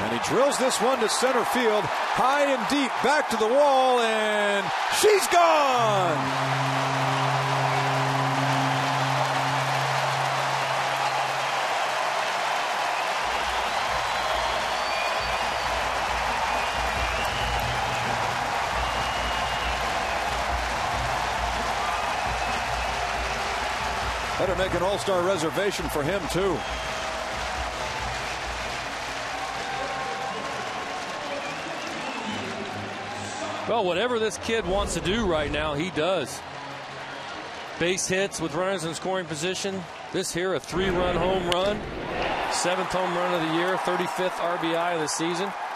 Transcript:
And he drills this one to center field, high and deep, back to the wall, and she's gone! Better make an all-star reservation for him, too. Well, whatever this kid wants to do right now, he does. Base hits with runners in scoring position. This here, a 3-run home run. 7th home run of the year, 35th RBI of the season.